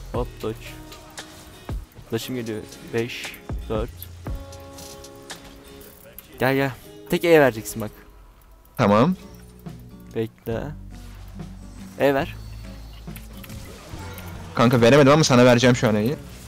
Hop dodge. Flash'ım geliyor. 5 4. Gel gel. Tek E vereceksin bak. Tamam. Bekle. E ver. Kanka veremedim ama sana vereceğim şu an E'yi.